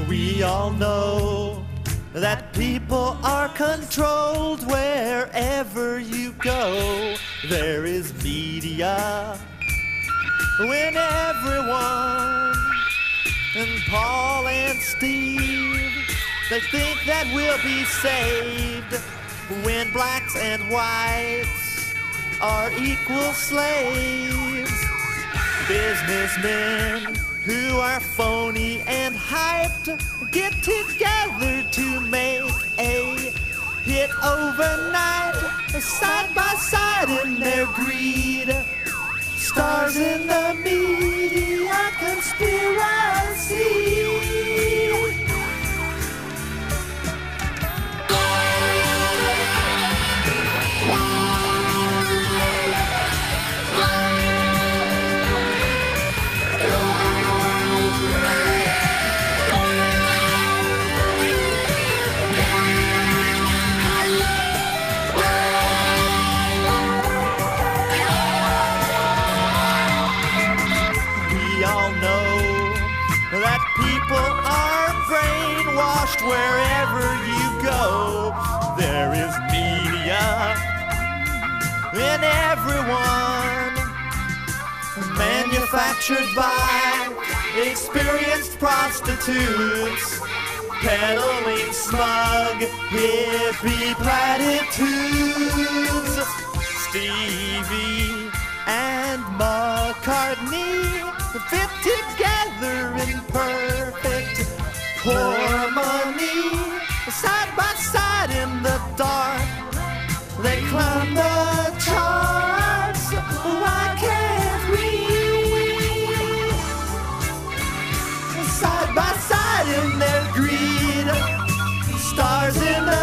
We all know that people are controlled wherever you go. There is media when everyone and Paul and Steve, they think that we'll be saved when blacks and whites are equal slaves. Businessmen who are phony and hyped get together to make a hit overnight, side by side in their greed. Stars in the media conspiracy. That people are brainwashed wherever you go. There is media in everyone, manufactured by experienced prostitutes, peddling smug hippie platitudes. Stevie and McCartney fit together in perfect harmony, side by side in the dark. They climb the charts. Why can't we? Side by side in their greed, stars in the